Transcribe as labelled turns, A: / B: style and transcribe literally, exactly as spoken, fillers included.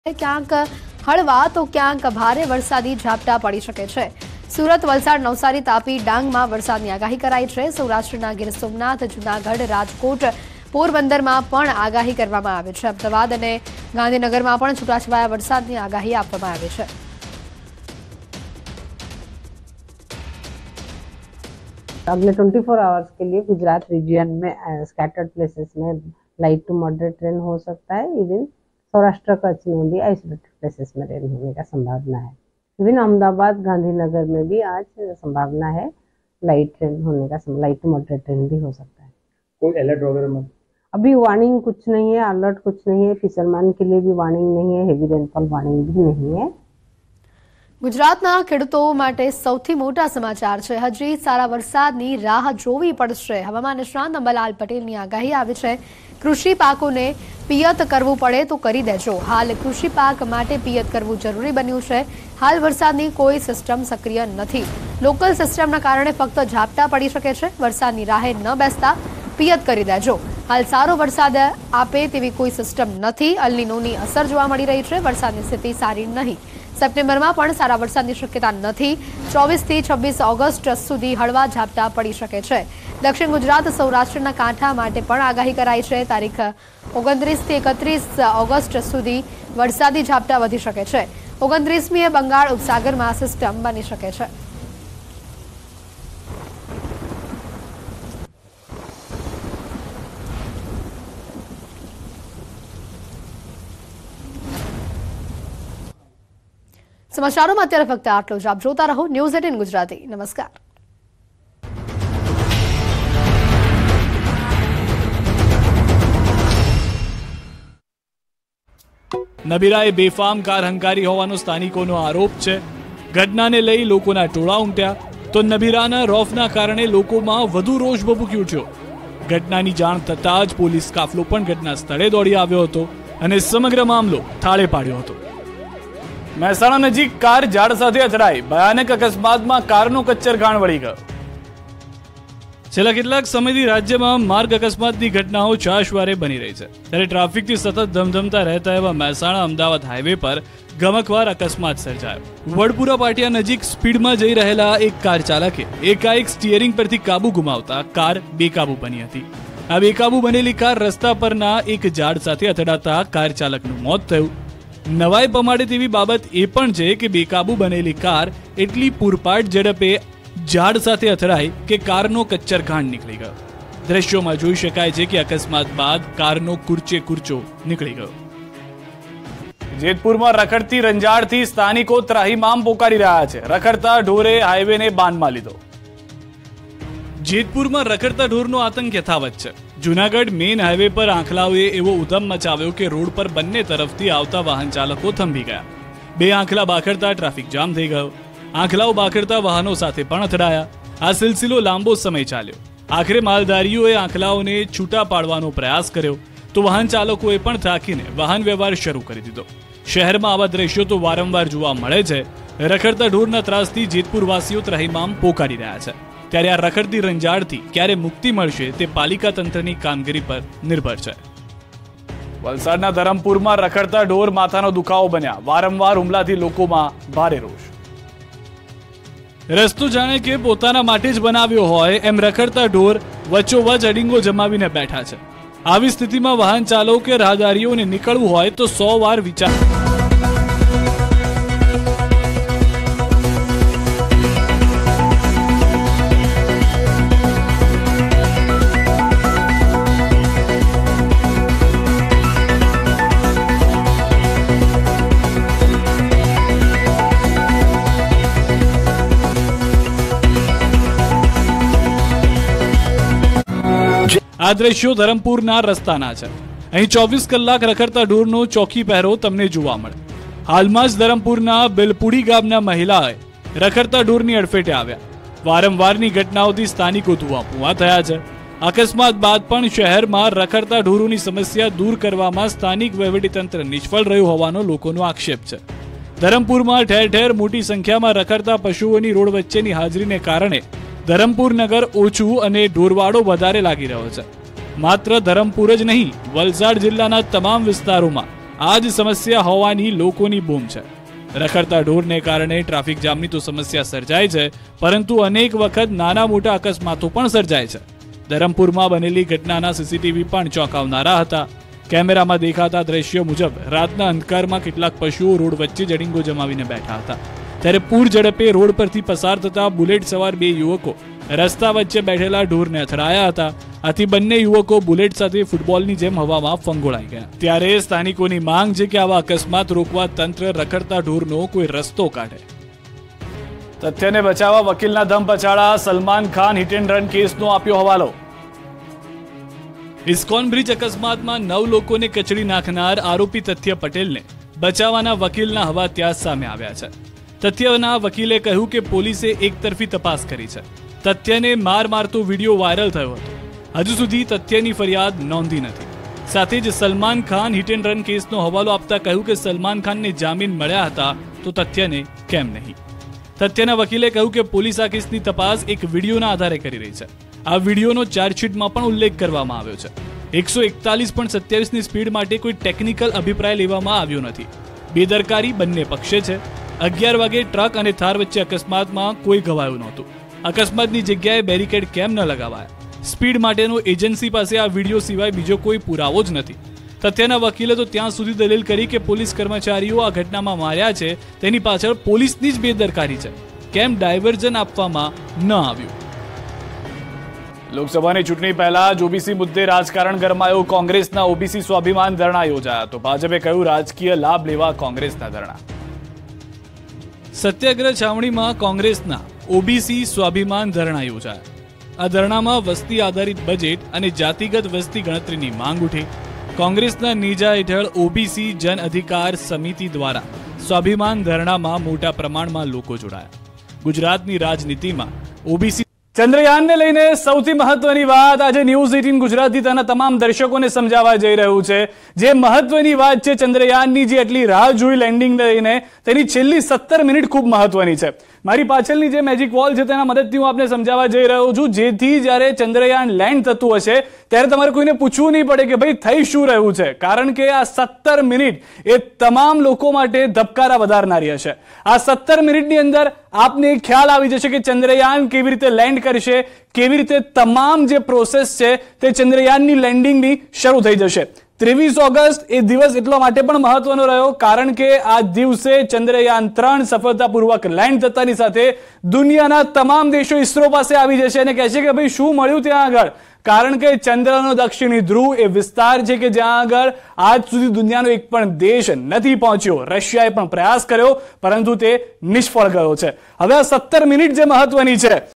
A: ક્યાંક હળવા તો ક્યાંક ભારે વરસાદી ઝાપટા પડી શકે છે। સુરત, વલસાડ, નવસારી, તાપી, ડાંગમાં વરસાદની આગાહી કરાઈ છે। સૌરાષ્ટ્રના ગીર સોમનાથ, જૂનાગઢ, રાજકોટ, પોરબંદરમાં પણ આગાહી કરવામાં આવી છે। અમદાવાદ અને ગાંધીનગરમાં પણ છૂટાછવાયા વરસાદની આગાહી આપવામાં આવી છે।
B: अगले चौबीस आवर्स के लिए गुजरात रीजन में स्कैटर्ड प्लेसेस में लाइट टू मॉडरेट रेन हो सकता है। इवन सौराष्ट्र कच्छ में भी आइसोलेटेड प्लेसेस में रेन होने का संभावना है। इवन अहमदाबाद, गांधीनगर में भी आज संभावना है लाइट रेन होने का, लाइट टू मॉडरेट रेन भी हो सकता है।
C: कोई अलर्ट वगैरह में
B: अभी वार्निंग कुछ नहीं है, अलर्ट कुछ नहीं है, फिशरमैन के लिए भी वार्निंग नहीं है, हेवी रेनफॉल वार्निंग भी नहीं है।
A: ગુજરાતના ખેડૂતો માટે સૌથી મોટા સમાચાર છે। હજી સારા વરસાદની રાહ જોવી પડશે। હવામાન નિષ્ણાત અંબાલાલ પટેલની આગાહી આવી છે। કૃષિ પાકોને પિયત કરવું પડે તો કરી દેજો। હાલ કૃષિ પાક માટે પિયત કરવું જરૂરી બન્યું છે। હાલ વરસાદની કોઈ સિસ્ટમ સક્રિય નથી। લોકલ સિસ્ટમના કારણે ફક્ત ઝાપટા પડી શકે છે। વરસાદની રાહે ન બેસતા પિયત કરી દેજો। હાલ સારો વરસાદ આપે તેવી કોઈ સિસ્ટમ નથી। અલ નીનોની અસર જોવા મળી રહી છે। વરસાદની સ્થિતિ સારી નહીં। સપ્ટેમ્બરમાં પણ સારા વરસાદની શક્યતા નથી। ચોવીસ થી છવ્વીસ ઓગસ્ટ સુધી હળવા ઝાપટા પડી શકે છે। દક્ષિણ ગુજરાત, સૌરાષ્ટ્રના કાંઠા માટે પણ આગાહી કરાઈ છે। તારીખ ઓગણત્રીસ થી એકત્રીસ ઓગસ્ટ સુધી વરસાદી ઝાપટા વધી શકે છે। ઓગણત્રીસમીએ બંગાળ ઉપસાગરમાં સિસ્ટમ બની શકે છે। સમાચારોમાં અત્યારે ફક્ત આટલું જ। આપ જોતા રહો ન્યૂઝ એટીન ગુજરાતી। નમસ્કાર।
D: નબીરાએ બેફામ કાર હંકારી હોવાનો સ્થાનિકોનો આરોપ છે। ઘટનાને લઈ લોકોના ટોળા ઉમટ્યા તો નબીરાના રોફના કારણે લોકોમાં વધુ રોષ ભભૂકી ઉઠ્યો। ઘટનાની જાણ થતાં જ પોલીસ કાફલો પણ ઘટના સ્થળે દોડી આવ્યો હતો અને સમગ્ર મામલો થાળે પાડ્યો હતો। મહેસાણા નજીક કાર ઝાડ સાથે અથડાઈ, ભયાનક અકસ્માતમાં કારનો કચ્ચરઘાણ વળી ગયો। છેલ્લા કેટલાક સમયથી રાજ્યમાં માર્ગ અકસ્માતની ઘટનાઓ ચાશવારે બની રહી છે, ત્યારે ટ્રાફિકથી સતત ધમધમતા રહેતા એવા મહેસાણા અમદાવાદ હાઈવે પર ગમકવાર અકસ્માત સર્જાયો। વડપુરા પાટિયા નજીક સ્પીડમાં જઈ રહેલા એક કાર ચાલકે એકાએક સ્ટીયરિંગ પરથી કાબુ ગુમાવતા કાર બેકાબુ બની હતી। આ બેકાબુ બનેલી કાર રસ્તા પરના એક ઝાડ સાથે અથડાતા કાર ચાલકનું મોત થયું। નવાઈ પમાડે તેવી બાબત એ પણ છે કે બેકાબુ બનેલી કાર એટલી પૂરપાટ ઝડપે ઝાડ સાથે અથડાઈ કે કારનો કચ્ચરઘાણ નીકળી ગયો। દ્રશ્યોમાં જોઈ શકાય છે કે અકસ્માત બાદ કારનો કુરચે કુરચો નીકળી ગયો। જેતપુરમાં રખડતી રંજાડથી સ્થાનિકો ત્રાહિમામ પોકારી રહ્યા છે। રખડતા ઢોરે હાઈવેને બાનમાં લીધો। જેતપુરમાં રખડતા ઢોરનો આતંક યથાવત છે। જૂનાગઢ મેઇન હાઈવે પર આંખલાઓએ એવો ઉધમ મચાવ્યો કે રોડ પર બંને તરફથી આવતા વાહન ચાલકો થંભી ગયા। બે આંખલા બાખડતા ટ્રાફિક જામ થઈ ગયો। આંખલાઓ બાખડતા વાહનો સાથે પણ અથડાયા। આ સિલસિલો લાંબો સમય ચાલ્યો। આખરે માલધારીઓએ આંખલાઓને છૂટા પાડવાનો પ્રયાસ કર્યો તો વાહન ચાલકોએ પણ થાકીને વાહન વ્યવહાર શરૂ કરી દીધો। શહેરમાં આવા દ્રશ્યો તો વારંવાર જોવા મળે છે। રખડતા ઢોરના ત્રાસથી જેતપુર વાસીઓ ત્રાહિમામ પોકારી રહ્યા છે, ત્યારે આ રખડતી રંજાડથી ક્યારે મુક્તિ મળશે તે પાલિકા તંત્રની કામગીરી પર નિર્ભર છે। વલસાડના ધરમપુરમાં રખડતા ઢોર માથાનો દુખાવો બન્યા। વારંવાર હુમલાથી લોકોમાં ભારે રોષ। રસ્તો જાણે કે પોતાના માટે જ બનાવ્યો હોય એમ રખડતા ઢોર વચ્ચોવચ અડીંગો જમાવીને બેઠા છે। આવી સ્થિતિમાં વાહન ચાલકો કે રાહદારીઓને નીકળવું હોય તો સો વાર વિચાર આ દ્રશ્યો ધરમપુરના રસ્તાના છે। અહીં ચોવીસ કલાક રખડતા ઢોરનો ચોકી પહેરો તમને જોવા મળે। હાલમાં જ ધરમપુરના બિલપુડી ગામના મહિલાએ રખડતા ઢોરની અડફેટે આવ્યા। વારંવારની ઘટનાઓથી સ્થાનિકો ધુઆપુઆ થયા છે। અકસ્માત બાદ પણ શહેરમાં રખડતા ઢોરોની સમસ્યા દૂર કરવામાં સ્થાનિક વહીવટીતંત્ર નિષ્ફળ રહ્યું હોવાનો લોકોનો આક્ષેપ છે। ધરમપુરમાં ઠેર ઠેર મોટી સંખ્યામાં રખડતા પશુઓની રોડ વચ્ચેની હાજરીને કારણે ધરમપુર નગર ઓછું અને ઢોરવાડો વધારે લાગી રહ્યો છે। માત્ર ધરમપુર જ નહીં, વલસાડ જિલ્લાના તમામ વિસ્તારોમાં આ જ સમસ્યા હોવાની લોકોની બૂમ છે। રખડતા ઢોરને કારણે ટ્રાફિક જામની તો સમસ્યા સર્જાય છે, પરંતુ અનેક વખત નાના મોટા અકસ્માતો પણ સર્જાય છે। ધરમપુરમાં બનેલી ઘટનાના સીસીટીવી પણ ચોંકાવનારા હતા। કેમેરામાં દેખાતા દ્રશ્યો મુજબ રાતના અંધકારમાં કેટલાક પશુઓ રોડ વચ્ચે જડીંગો જમાવીને બેઠા હતા, ત્યારે પૂર ઝડપે રોડ પરથી પસાર થતા બુલેટ સવાર બે યુવકો રસ્તા વચ્ચે બેઠેલા ઢોરને અથડાયા હતા। આથી બંને યુવકો બુલેટ સાથે ફૂટબોલની જેમ હવામાં ફંગોળાઈ ગયા। ત્યારે સ્થાનિકોની માંગ છે કે આવા અકસ્માત રોકવા તંત્ર રખડતા ઢોરનો કોઈ રસ્તો કાઢે। તથ્યને બચાવવા વકીલના ધમ પછાડા, Salman Khan hit and run કેસનો આપ્યો હવાલો। ઇસ્કોન બ્રિજ અકસ્માતમાં નવ લોકોને કચડી નાખનાર આરોપી તથ્ય પટેલને બચાવવાના વકીલના હવા ત્યાં સામે આવ્યા છે। તથ્યના વકીલે કહ્યું કે પોલીસે એકતરફી તપાસ કરી છે। તથ્યને માર મારતો વિડીયો વાયરલ થયો હતો, હજુ સુધી તથ્યની ફરિયાદ નોંધી નથી। સાથે જ Salman Khan hit and run કેસનો હવાલો આપતા કહ્યું કે સલમાન ખાનને જામીન મળ્યા હતા તો તથ્યને કેમ નહીં। તથ્યના વકીલે કહ્યું કે પોલીસ આ કેસની તપાસ એક વિડીયોના આધારે કરી રહી છે। આ વિડીયોનો ચાર્જશીટમાં પણ ઉલ્લેખ કરવામાં આવ્યો છે। એકસો એકતાલીસ પોઈન્ટ સત્યાવીસની સ્પીડ માટે કોઈ ટેકનિકલ અભિપ્રાય લેવામાં આવ્યો નથી। બેદરકારી બંને પક્ષે છે। અગિયાર વાગે ટ્રક અને થાર વચ્ચે અકસ્માતમાં કોઈ ઘવાયું નહોતું। અકસ્માતની જગ્યાએ બેરિકેડ કેમ ન લગાવાયા? સ્પીડ માટેનો એજન્સી પાસે આ વિડીયો સિવાય બીજો કોઈ પુરાવો જ નથી। તથ્યના વકીલે તો ત્યાં સુધી દલીલ કરી કે પોલીસ કર્મચારીઓ આ ઘટનામાં માર્યા છે તેની પાછળ પોલીસની જ બેદરકારી છે। કેમ ડાયવર્ઝન આપવામાં ન આવ્યું? લોકસભાની ચૂંટણી પહેલા જ ઓબીસી મુદ્દે રાજકારણ ગરમાયું। કોંગ્રેસના ઓબીસી સ્વાભિમાન ધરણા યોજાયા તો ભાજપે કહ્યું રાજકીય લાભ લેવા કોંગ્રેસના ધરણા। સત્યાગ્રહ છાવણીમાં કોંગ્રેસના ઓબીસી સ્વાભિમાન ધરણા યોજાયા। આ ધરણામાં વસ્તી આધારિત બજેટ અને જાતિગત વસ્તી ગણતરીની માંગ ઉઠી। કોંગ્રેસના નેજા હેઠળ ઓબીસી જન અધિકાર સમિતિ દ્વારા સ્વાભિમાન ધરણામાં મોટા પ્રમાણમાં લોકો જોડાયા। ગુજરાતની રાજનીતિમાં ઓબીસી ચંદ્રયાનને લઈને સૌથી મહત્વની વાત આજે ન્યૂઝ એટીન ગુજરાતી તેના તમામ દર્શકોને સમજાવવા જઈ રહ્યું છે। જે મહત્વની વાત છે ચંદ્રયાનની, જે એટલી રાહ જોઈ લેન્ડિંગને લઈને, તેની છેલ્લી સત્તર મિનિટ ખૂબ મહત્વની છે। મારી પાછળની જે મેજિક વોલ છે તેના મદદથી હું આપને સમજાવવા જઈ રહ્યો છું, જેથી જ્યારે ચંદ્રયાન લેન્ડ થતું હશે ત્યારે તમારે કોઈને પૂછવું નહીં પડે કે ભાઈ થઈ શું રહ્યું છે, કારણ કે આ સત્તર મિનિટ એ તમામ લોકો માટે ધબકારા વધારનારી હશે। આ સત્તર મિનિટની અંદર આપને ખ્યાલ આવી જશે કે ચંદ્રયાન કેવી રીતે લેન્ડ કરશે, કેવી રીતે તમામ જે પ્રોસેસ છે તે ચંદ્રયાનની લેન્ડિંગની શરૂ થઈ જશે। ત્રેવીસ ઓગસ્ટ એ દિવસ એટલા માટે પણ મહત્વનો રહ્યો કારણ કે આ દિવસે ચંદ્રયાન ત્રણ સફળતાપૂર્વક લેન્ડ થતાની સાથે દુનિયાના તમામ દેશો ઇસરો પાસે આવી જશે અને કહેશે કે ભાઈ શું મળ્યું ત્યાં આગળ, કારણ કે ચંદ્રનો દક્ષિણી ધ્રુવ એ વિસ્તાર છે કે જ્યાં આગળ આજ સુધી દુનિયાનો એક પણ દેશ નથી પહોંચ્યો। રશિયાએ પણ પ્રયાસ કર્યો પરંતુ તે નિષ્ફળ ગયો છે। હવે આ સત્તર મિનિટ જે મહત્વની છે